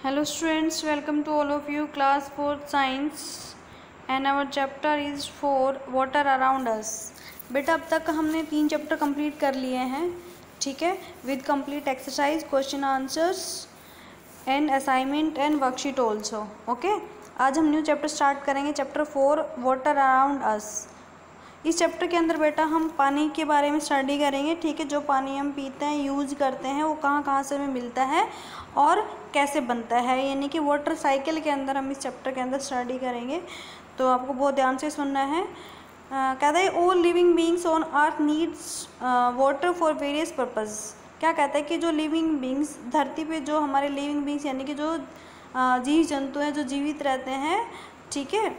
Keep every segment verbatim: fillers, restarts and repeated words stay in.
Hello students, welcome to all of you class fourth science and our chapter is four water around us। बेटा अब तक हमने तीन chapter complete कर लिए हैं, ठीक है, with complete exercise, question answers and assignment and worksheet also. Okay, आज हम न्यू चैप्टर स्टार्ट करेंगे, chapter four water around us. इस चैप्टर के अंदर बेटा हम पानी के बारे में स्टडी करेंगे, ठीक है। जो पानी हम पीते हैं, यूज़ करते हैं, वो कहाँ कहाँ से हमें मिलता है और कैसे बनता है, यानी कि वाटर साइकिल के अंदर हम इस चैप्टर के अंदर स्टडी करेंगे। तो आपको बहुत ध्यान से सुनना है। uh, कहता है all living beings on earth needs water for various purpose. क्या कहता है कि जो लिविंग बींग्स, धरती पे जो हमारे लिविंग बींग्स यानी कि जो uh, जीव जंतु हैं जो जीवित रहते हैं, ठीक है,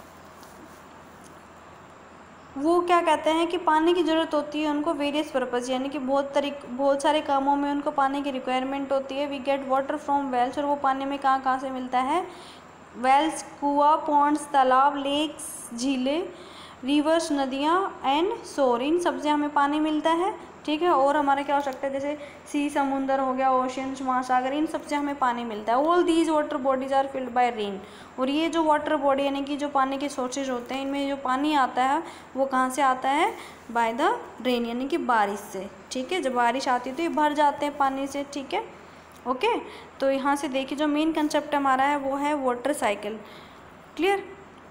वो क्या कहते हैं कि पानी की ज़रूरत होती है उनको वेरियस पर्पज़, यानी कि बहुत तरीक बहुत सारे कामों में उनको पानी की रिक्वायरमेंट होती है। We get water from wells, और वो पानी में कहाँ कहाँ से मिलता है? वेल्स, कुआं, पॉन्ड्स, तालाब, लेक्स, झीलें, रिवर्स, नदियाँ एंड सोर, इन सबसे हमें पानी मिलता है, ठीक है। और हमारे क्या हो सकता है, जैसे सी, समुंदर हो गया, ओशियंस, महासागर, इन सबसे हमें पानी मिलता है। All these water bodies are filled by rain. और ये जो वाटर बॉडी यानी कि जो पानी के सोर्सेज होते हैं, इनमें जो पानी आता है वो कहाँ से आता है? बाय द रेन, यानी कि बारिश से, ठीक है। जब बारिश आती है तो ये भर जाते हैं पानी से, ठीक है। ओके, तो यहाँ से देखिए जो मेन कंसेप्ट हमारा है वो है वाटर साइकिल। क्लियर?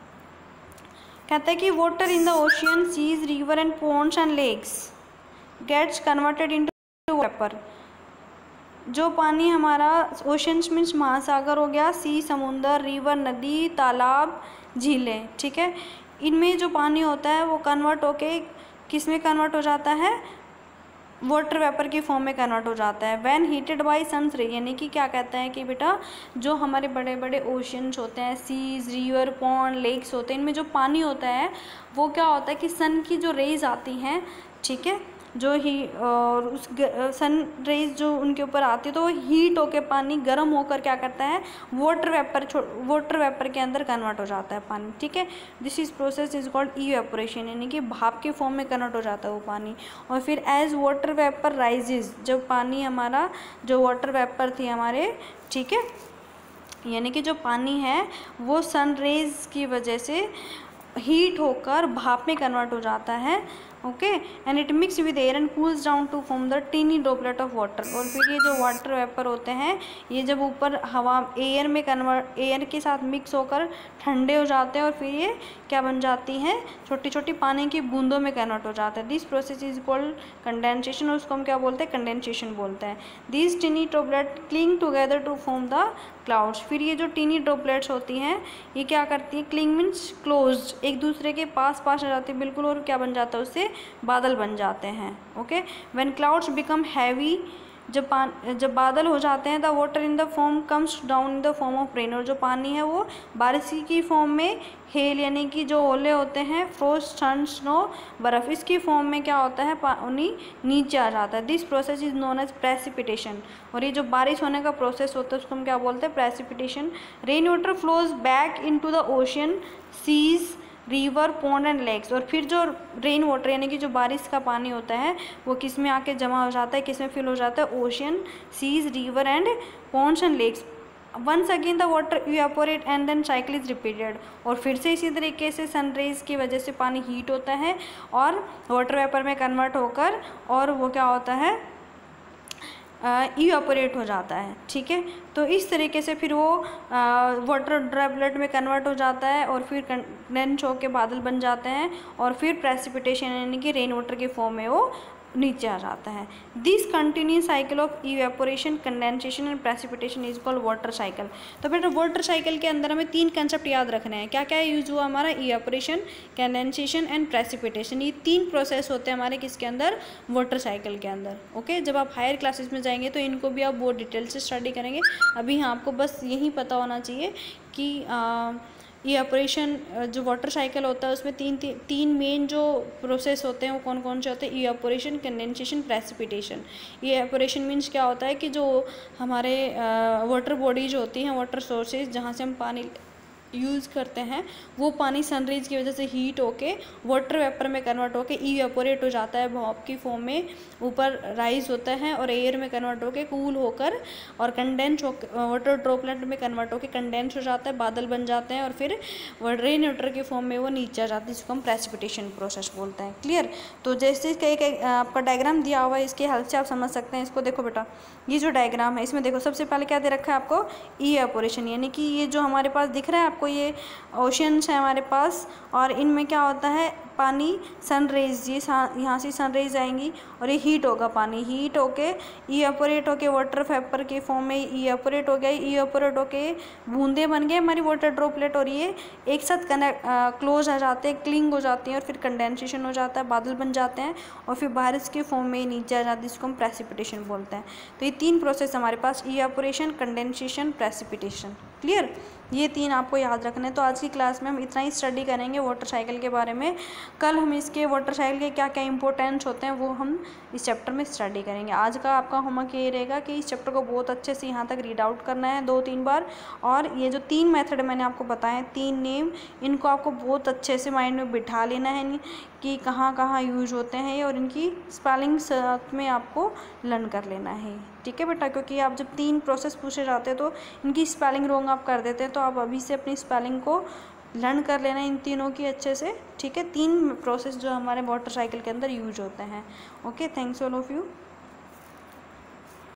कहता है कि water in the ocean, seas, river and ponds and lakes gets converted into vapour. जो पानी हमारा ओशंस मीन्स महासागर हो गया, सी समुंदर, रिवर नदी, तालाब, झीलें, ठीक है, इनमें जो पानी होता है वो कन्वर्ट होके किस में कन्वर्ट हो जाता है? वाटर वेपर की फॉर्म में कन्वर्ट हो जाता है। व्हेन हीटेड बाय सन्स रे, यानी कि क्या कहता है कि बेटा जो हमारे बड़े बड़े ओशंस होते हैं, सीज, रिवर, पॉन्ड, लेक्स होते हैं, इनमें जो पानी होता है वो क्या होता है कि सन की जो रेज आती हैं, ठीक है, जो ही और उस सन रेज जो उनके ऊपर आती है तो वो हीट होकर पानी गर्म होकर क्या करता है? वाटर वेपर वाटर वेपर के अंदर कन्वर्ट हो जाता है पानी, ठीक है। This is process is called evaporation, यानी कि भाप के फॉर्म में कन्वर्ट हो जाता है वो पानी। और फिर एज वाटर वेपर राइजेज, जब पानी हमारा जो वाटर वेपर थी हमारे, ठीक है, यानी कि जो पानी है वो सन रेज की वजह से हीट होकर भाप में कन्वर्ट हो जाता है। Okay, and it mix with air and cools down to form the tiny droplet of water. और फिर ये जो वाटर वेपर होते हैं ये जब ऊपर हवा एयर में कन्वर्ट एयर के साथ मिक्स होकर ठंडे हो जाते हैं और फिर ये क्या बन जाती हैं? छोटी छोटी पानी की बूंदों में कन्वर्ट हो जाता है। This process is called condensation, और उसको हम क्या बोलते हैं? कंडेंसेशन बोलते हैं। This tiny droplet cling together to form the clouds. फिर ये जो टीनी ड्रॉपलेट्स होती हैं ये क्या करती हैं? क्लिंग मीन्स क्लोज्ड, एक दूसरे के पास पास आ जाती है बिल्कुल, और क्या बन जाता है? उससे बादल बन जाते हैं। Okay, when clouds become heavy, जब पान जब बादल हो जाते हैं, the water in the form comes down in the form of rain, और जो पानी है वो बारिश की फॉर्म में हेल, यानी कि जो ओले होते हैं, फ्रोस्ट, सन, स्नो, बर्फ़, इसकी फॉर्म में क्या होता है? पानी नीचे आ जाता है। This process is known as precipitation, और ये जो बारिश होने का प्रोसेस होता है उसको हम क्या बोलते हैं? Precipitation. Rain water flows back into the ocean, seas, river, pond and lakes. और फिर जो रेन वाटर यानी कि जो बारिश का पानी होता है वो किस में आके जमा हो जाता है? किस में फिल हो जाता है? Ocean, seas, river and ponds and lakes. Once again the water evaporate and then cycle is repeated. और फिर से इसी तरीके से सनरेज की वजह से पानी हीट होता है और वाटर वेपर में कन्वर्ट होकर और वो क्या होता है? इवेपोरेट हो जाता है, ठीक है। तो इस तरीके से फिर वो वाटर ड्रॉपलेट में कन्वर्ट हो जाता है और फिर कंडेंस होकर बादल बन जाते हैं, और फिर प्रेसिपिटेशन यानी कि रेन वाटर के फॉर्म में वो नीचे आ जाता है। This continuous cycle of evaporation, condensation and precipitation is called water cycle. तो बेटा वाटर साइकिल के अंदर हमें तीन कंसेप्ट याद रखने हैं। क्या क्या यूज हुआ हमारा? Evaporation, condensation and precipitation. ये तीन प्रोसेस होते हैं हमारे किसके अंदर? वाटर साइकिल के अंदर। ओके, जब आप हायर क्लासेस में जाएंगे तो इनको भी आप बहुत डिटेल से स्टडी करेंगे। अभी हाँ आपको बस यही पता होना चाहिए कि आ, ये ऑपरेशन जो वाटर साइकिल होता है उसमें तीन ती, तीन मेन जो प्रोसेस होते हैं वो कौन कौन से होते हैं? Evaporation, condensation, precipitation. ये इवेपोरेशन मीन्स क्या होता है कि जो हमारे वाटर बॉडीज होती हैं, वाटर सोर्सेज जहाँ से हम पानी यूज़ करते हैं वो पानी सनरेज की वजह से हीट होके वाटर वेपर में कन्वर्ट होके इवेपोरेट हो जाता है, भाप की फॉर्म में ऊपर राइज होता है और एयर में कन्वर्ट होके कूल होकर और कंडेंस हो वाटर ड्रॉपलेट में कन्वर्ट होके कंडेंस हो जाता है, बादल बन जाते हैं और फिर रेन वाटर के फॉर्म में वो नीचे आ जाती है, जिसको हम प्रेसिपिटेशन प्रोसेस बोलते हैं। क्लियर। तो जैसे एक आपका डायग्राम दिया हुआ है, इसके हेल्प से आप समझ सकते हैं इसको। देखो बेटा, ये जो डायग्राम है इसमें देखो सबसे पहले क्या दे रखा है आपको, इवेपोरेशन, यानी कि ये जो हमारे पास दिख रहा है आपको ये ओशियंस है हमारे पास, और इनमें क्या होता है पानी सन रेज, ये यहाँ से सन रेज आएंगी और ये हीट होगा, पानी हीट होके इवेपोरेट होके वाटर वेपर के फॉर्म में इवेपोरेट हो गया, इवेपोरेट होके बूंदे बन गए हमारी वाटर ड्रॉपलेट, और ये एक साथ कनेक्ट क्लोज आ जाते हैं, क्लिंग हो जाते हैं और फिर कंडेंसेशन हो जाता है, बादल बन जाते हैं और फिर बारिश के फॉर्म में नीचे आ जाती है, जिसको हम प्रेसिपिटेशन बोलते हैं। तो ये तीन प्रोसेस हमारे पास, इवेपोरेशन, कंडेंसेशन, प्रेसिपिटेशन। क्लियर। ये तीन आपको याद रखना है। तो आज की क्लास में हम इतना ही स्टडी करेंगे वाटर साइकिल के बारे में। कल हम इसके वाटर साइकिल के क्या क्या इंपॉर्टेंस होते हैं वो हम इस चैप्टर में स्टडी करेंगे। आज का आपका होमवर्क ये रहेगा कि इस चैप्टर को बहुत अच्छे से यहाँ तक रीड आउट करना है दो तीन बार, और ये जो तीन मेथड मैंने आपको बताए हैं, तीन नेम, इनको आपको बहुत अच्छे से माइंड में बिठा लेना है कि कहाँ कहाँ यूज होते हैं, और इनकी स्पेलिंग साथ में आपको लर्न कर लेना है। ठीक है बेटा, क्योंकि आप जब तीन प्रोसेस पूछे जाते हैं तो इनकी स्पेलिंग रॉन्ग आप कर देते हैं, तो आप अभी से अपनी स्पेलिंग को लर्न कर लेना इन तीनों की अच्छे से। ठीक है, तीन प्रोसेस जो हमारे वाटर साइकिल के अंदर यूज होते हैं। Okay, thanks all of you.